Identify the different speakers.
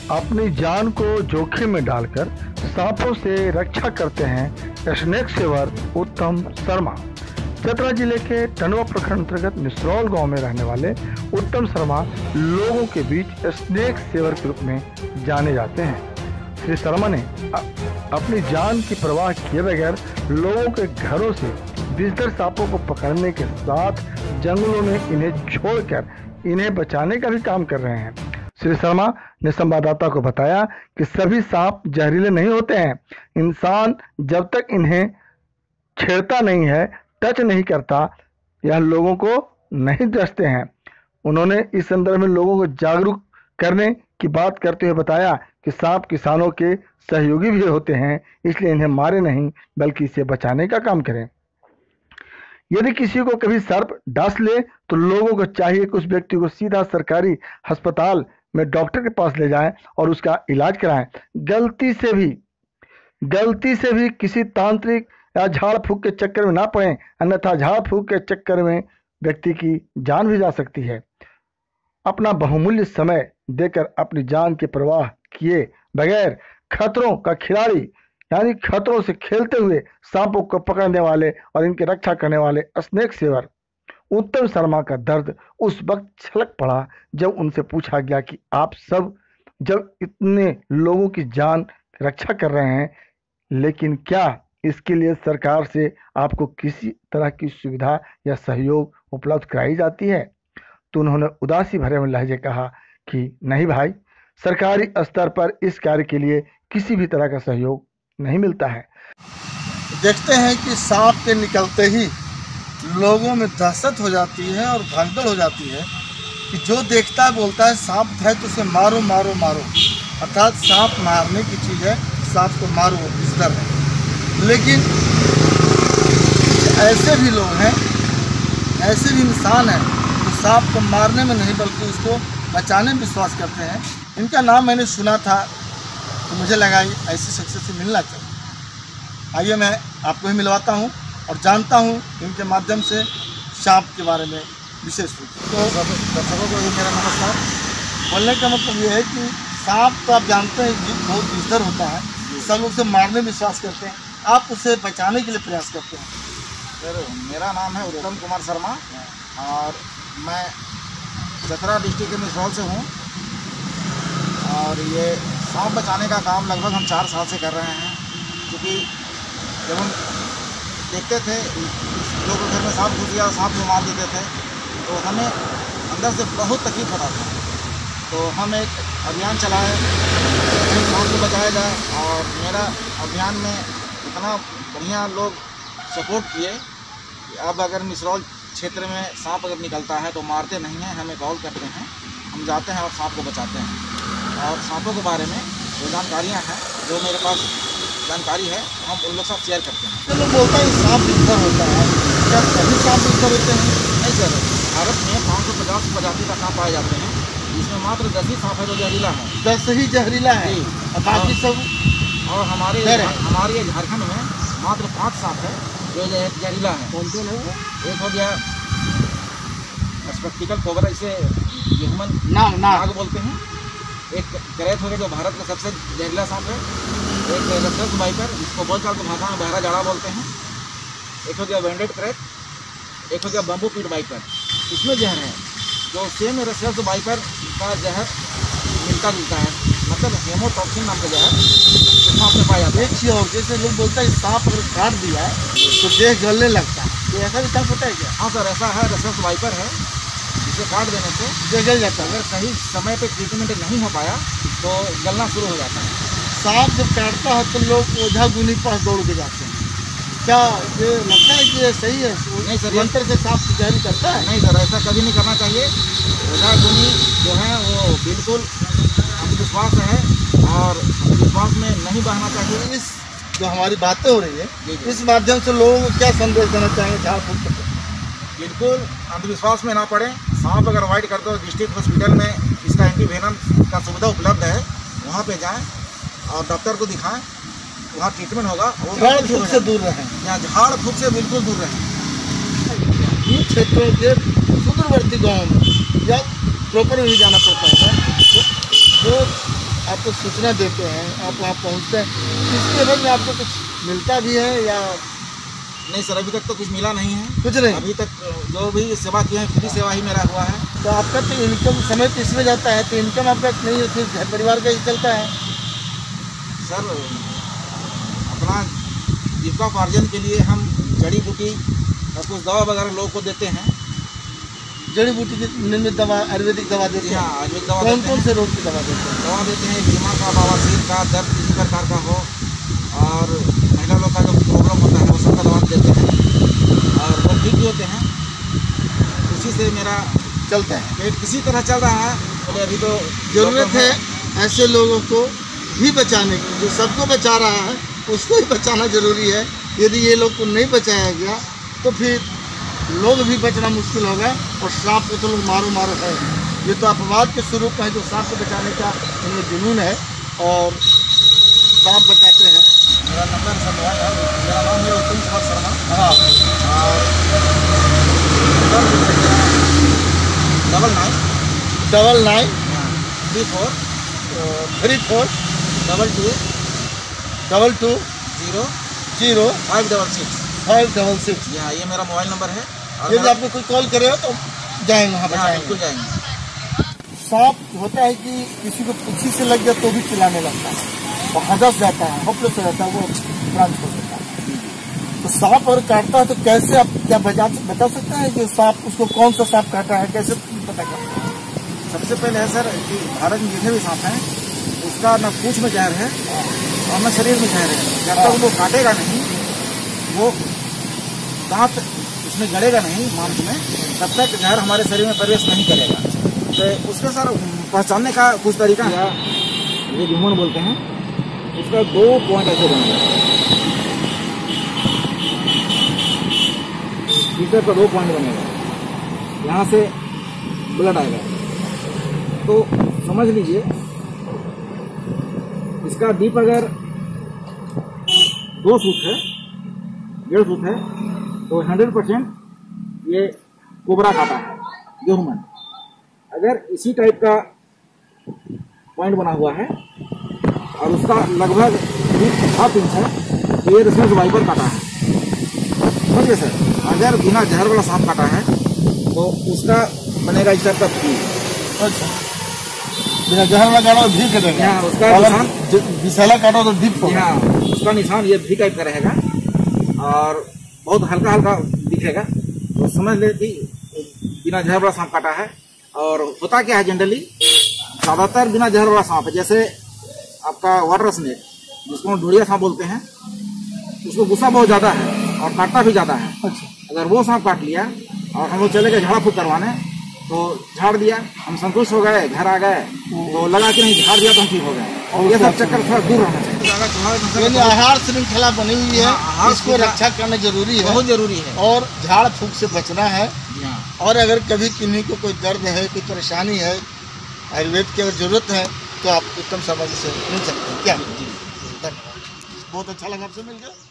Speaker 1: अपनी जान को जोखिम में डालकर सांपों से रक्षा करते हैं स्नेक सेवर उत्तम शर्मा। चतरा जिले के टंडवा प्रखंड अंतर्गत मिसरौल गांव में रहने वाले उत्तम शर्मा लोगों के बीच स्नेक सेवर के रूप में जाने जाते हैं। श्री शर्मा ने अपनी जान की परवाह किए बगैर लोगों के घरों से विजिटर सांपों को पकड़ने के साथ जंगलों में इन्हें छोड़कर इन्हें बचाने का भी काम कर रहे हैं। श्री शर्मा ने संवाददाता को बताया कि सभी सांप जहरीले नहीं होते हैं। इंसान जब तक इन्हें छेड़ता नहीं है, टच नहीं करता, यह लोगों को नहीं डसते हैं। उन्होंने इस संदर्भ में लोगों को जागरूक करने की बात करते हुए बताया कि सांप किसानों के सहयोगी भी होते हैं, इसलिए इन्हें मारे नहीं बल्कि इसे बचाने का काम करें। यदि किसी को कभी सर्प डस ले तो लोगों को चाहिए कि उस व्यक्ति को सीधा सरकारी अस्पताल में डॉक्टर के पास ले जाएं और उसका इलाज कराएं। गलती से भी किसी तांत्रिक या झाड़ फूक के चक्कर में ना पड़ें, अन्यथा झाड़ फूक के चक्कर में व्यक्ति की जान भी जा सकती है। अपना बहुमूल्य समय देकर अपनी जान की परवाह किए बगैर खतरों का खिलाड़ी यानी खतरों से खेलते हुए सांपों को पकड़ने वाले और इनकी रक्षा करने वाले स्नेक सेवर उत्तम शर्मा का दर्द उस वक्त छलक पड़ा जब उनसे पूछा गया कि आप सब जब इतने लोगों की जान रक्षा कर रहे हैं, लेकिन क्या इसके लिए सरकार से आपको किसी तरह की सुविधा या सहयोग उपलब्ध कराई जाती है? तो उन्होंने उदासी भरे में लहजे कहा कि नहीं भाई, सरकारी स्तर पर इस कार्य के लिए किसी भी तरह का सहयोग नहीं मिलता है।
Speaker 2: देखते हैं कि सांप के निकलते ही लोगों में दहशत हो जाती है और भगदड़ हो जाती है कि जो देखता है बोलता है सांप है तो उसे मारो मारो मारो, अर्थात सांप मारने की चीज़ है, सांप को मारो, बिस्तर है। लेकिन ऐसे भी लोग हैं, ऐसे भी इंसान हैं जो सांप को मारने में नहीं बल्कि उसको बचाने में विश्वास करते हैं। इनका नाम मैंने सुना था तो मुझे लगा ऐसी शख्सियत से मिलना चाहिए। आइए मैं आपको ही मिलवाता हूँ और जानता हूँ इनके माध्यम से सांप के बारे में विशेष रूप से। तो दर्शकों को मेरा नमस्कार। बोलने का मतलब ये है कि सांप तो आप जानते हैं कि बहुत विषधर होता है, सब लोग उसे मारने में विश्वास करते हैं, आप उसे बचाने के लिए प्रयास करते हैं।
Speaker 3: सर मेरा नाम है उत्तम कुमार शर्मा और मैं चतरा डिस्ट्रिक्ट के मिसरौल से हूँ और ये सांप बचाने का काम लगभग हम 4 साल से कर रहे हैं। क्योंकि जब हम देखते थे लोगों के घर में सांप घुस गया, सांप को मार देते थे, तो हमें अंदर से बहुत तकलीफ होता था। तो हम एक अभियान चलाए सांप को बचाया जाए और मेरा अभियान में इतना बढ़िया लोग सपोर्ट किए कि अब अगर मिसरौल क्षेत्र में सांप अगर निकलता है तो मारते नहीं हैं, हमें कॉल करते हैं, हम जाते हैं और सांप को बचाते हैं। और सांपों के बारे में जो जानकारियाँ हैं, जो मेरे पास जानकारी है, हम उन लोग साथ शेयर करते हैं।
Speaker 2: तो लोग बोलते हैं सांप विषधर होता है, क्या सभी सांप विषधर होते हैं?
Speaker 3: नहीं सर, भारत में 550 प्रजाति का सांप पाए जाते हैं, जिसमें मात्र 10 ही सांप है जो जहरीला है।
Speaker 2: 10 ही जहरीला है और बाकी सब।
Speaker 3: और हमारे झारखंड में मात्र 5 सांप है जो जहरीला है।
Speaker 2: कौन कौन है?
Speaker 3: एक हो गया स्पेक्टिकल कोबरा, इसे ह्यूमन नाग बोलते हैं। एक करेत हो गया जो भारत का सबसे जहरीला सांप है। एक रसरस वाइपर, जिसको बोलचाल की भाषा में बहरा जाड़ा बोलते हैं। एक हो गया वेंडेड करेत, एक हो गया बम्बू पीट वाइपर। इसमें जहर है जो सेम रसरस वाइपर का जहर मिलता जुलता है, मतलब हेमोटॉक्सिन नाम का जहर सांप में पाया जाता है।
Speaker 2: एक चीज़ और, जैसे लोग बोलते हैं सांप अगर काट दिया है तो देह जलने लगता है, तो ऐसा भी सांप होता है क्या?
Speaker 3: हाँ सर, ऐसा है। रसरस वाइपर है जिसे काट देने से
Speaker 2: देह जल जाता है।
Speaker 3: अगर सही समय पे ट्रीटमेंट नहीं हो पाया तो जलना शुरू हो जाता है।
Speaker 2: सांप जब काटता है तो लोग ओझा गुनी पास दौड़ के जाते हैं, क्या ये लगता है कि ये सही है?
Speaker 3: नहीं सर,
Speaker 2: यंत्र से सांप जहरी करता है?
Speaker 3: नहीं सर, ऐसा कभी नहीं करना चाहिए। ओझा गुनी जो है वो बिल्कुल अंधविश्वास है और अंधविश्वास में नहीं बहना चाहिए।
Speaker 2: इस जो हमारी बातें हो रही है, इस माध्यम से लोगों को क्या संदेश देना चाहेंगे झाड़ फूक करके?
Speaker 3: बिल्कुल अंधविश्वास में ना पड़े। सांप अगर वाइट करते हो डिस्ट्रिक्ट हॉस्पिटल में इसका एंटीवेनम का सुविधा उपलब्ध है, वहाँ पे जाएं और डॉक्टर को दिखाएं, वहाँ ट्रीटमेंट होगा।
Speaker 2: झाड़ फूक से दूर रहें,
Speaker 3: या झाड़ फूक से बिल्कुल दूर रहें।
Speaker 2: इन क्षेत्रों के सुदूरवर्ती गाँव में या प्रॉपर भी जाना पड़ता है, तो आपको सूचना देते हैं, आप वहाँ पहुँचते हैं, इसके एवज में आपको कुछ मिलता भी है या
Speaker 3: नहीं सर, अभी तक तो कुछ मिला नहीं है।
Speaker 2: कुछ नहीं?
Speaker 3: अभी तक जो भी सेवा किए हैं फ्री सेवा ही मेरा हुआ है।
Speaker 2: तो आपका तो इनकम समय तो इसमें जाता है, तो इनकम आपका नहीं फिर घर परिवार का ही चलता है?
Speaker 3: सर अपना जीविकोपार्जन के लिए हम जड़ी बूटी और कुछ दवा वगैरह लोगों को देते हैं।
Speaker 2: जड़ी बूटी की निर्मित दवा, आयुर्वेदिक दवा देते हैं?
Speaker 3: हाँ, आयुर्वेदिक दवा
Speaker 2: कौन
Speaker 3: देते
Speaker 2: कौन
Speaker 3: हैं।
Speaker 2: से रोग की दवा देते हैं?
Speaker 3: दवा देते हैं बीमार का, बवासीर का, दर्द किसी प्रकार का हो, और महिला लोग का जो प्रॉब्लम होता है वो सबका दवा देते हैं, और वो ठीक भी होते हैं। उसी से मेरा
Speaker 2: चलता है,
Speaker 3: पेट किसी तरह चल रहा है। बोले अभी तो
Speaker 2: जरूरत है ऐसे लोगों को भी बचाने की। जो सबको बचा रहा है उसको ही बचाना जरूरी है। यदि ये लोग को नहीं बचाया गया तो फिर लोग भी बचना मुश्किल होगा, और सांप को तो लोग मारो मारो है। ये तो अपवाद के स्वरूप है जो सांप को बचाने का इनमें जुनून है और सांप बचाते हैं।
Speaker 3: मेरा नंबर सब है, मेरा नाम है उत्तम कुमार शर्मा।
Speaker 2: हाँ,
Speaker 3: और
Speaker 2: 99
Speaker 3: 34
Speaker 2: 34
Speaker 3: 22
Speaker 2: 22
Speaker 3: 0
Speaker 2: 0
Speaker 3: 566।
Speaker 2: 566।
Speaker 3: हाँ, ये मेरा मोबाइल नंबर है। और
Speaker 2: यदि आपको कोई कॉल करे हो तो जाएंगे वहाँ
Speaker 3: हाँ,
Speaker 2: बचाएंगे।
Speaker 3: बिल्कुल जाएंगे।
Speaker 2: सांप होता है कि किसी को पुच्छी से लग जाए तो भी चिल्लाने लगता है, वो हदस जाता है, होपलेस हो जाता है, वो प्राण छोड़ देता है। तो सांप अगर काटता है तो कैसे आप क्या बता सकते हैं कि सांप, उसको कौन सा सांप काटा है, कैसे पता करते हैं?
Speaker 3: सबसे पहले है सर कि भारत में जितने भी सांप हैं उसका न पूंछ में जहर है और न शरीर में जहर है। जब तक वो काटेगा नहीं, वो दांत उसमें गड़ेगा नहीं मांस में, तब तक जहर हमारे शरीर में प्रवेश नहीं करेगा। तो उसका सर पहचानने का कुछ तरीका है, ये जुम्मन बोलते हैं। उसका 2 पॉइंट ऐसे बनेगा, भीतर का 2 पॉइंट बनेगा, यहाँ से ब्लड आएगा। तो समझ लीजिए इसका डीप अगर 2 फुट है, 1.5 फुट है, तो 100% ये कोबरा काटा है, ह्यूमन। अगर इसी टाइप का पॉइंट बना हुआ है और उसका लगभग 7 इंच है, तो ये रिसर्च वाइपर काटा है। समझिए सर, अगर बिना जहर वाला सांप काटा है तो उसका बनेगा इस टाइप का फूल।
Speaker 2: अच्छा, बिना जहर वाला काटा तो भी कटेगा।
Speaker 3: हाँ, उसका
Speaker 2: अगर
Speaker 3: निशान
Speaker 2: विषैला काटा तो डीप होगा।
Speaker 3: हाँ, उसका निशान ये भी टाइप का रहेगा और बहुत हल्का हल्का दिखेगा। तो समझ ले कि बिना जहर वाला सांप काटा है। और होता क्या है, जनरली ज्यादातर बिना जहर वाला सांप है, जैसे आपका वाटर स्नेक जिसको ढूढ़िया सांप बोलते हैं, उसको गुस्सा बहुत ज्यादा है और काटता भी ज्यादा है।
Speaker 2: अच्छा,
Speaker 3: अगर वो सांप काट लिया और हम लोग चले गए झाड़ा फूक करवाने, तो झाड़ दिया, हम संतुष्ट हो गए, घर आ गए, तो लगा कि नहीं झाड़ दिया तो हम ठीक हो गए। और ये सब चक्कर थोड़ा दूर रहना चाहिए।
Speaker 2: यानी आहार श्रृंखला बनी हुई है,
Speaker 3: आहार
Speaker 2: इसको रक्षा करना जरूरी है,
Speaker 3: बहुत जरूरी है।
Speaker 2: और झाड़ फूक से बचना है।
Speaker 3: हाँ।
Speaker 2: और अगर कभी किन्हीं को कोई दर्द है, कोई परेशानी है, आयुर्वेद की अगर जरूरत है तो आप उत्तम शर्मा जी से मिल सकते हैं। क्या? धन्यवाद, बहुत अच्छा लगा आपसे मिलकर।